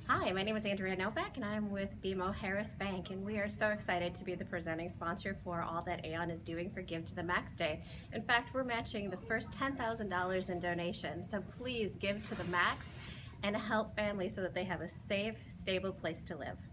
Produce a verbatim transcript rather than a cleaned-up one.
Hi, my name is Andrea Novak and I'm with B M O Harris Bank, and we are so excited to be the presenting sponsor for all that Aon is doing for Give to the Max Day. In fact, we're matching the first ten thousand dollars in donations, so please give to the max and help families so that they have a safe, stable place to live.